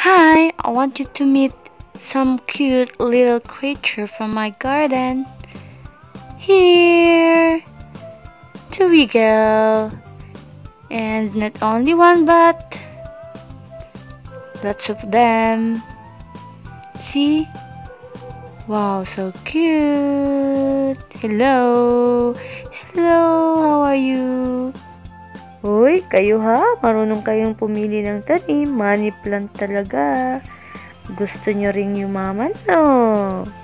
Hi, I want you to meet some cute little creature from my garden. Here, two wiggle, and not only one but lots of them. See? Wow, so cute. Hello. Hello, how are you? Uy, kayo ha? Marunong kayong pumili ng tanim. Money plant talaga. Gusto nyo ring yumaman, no?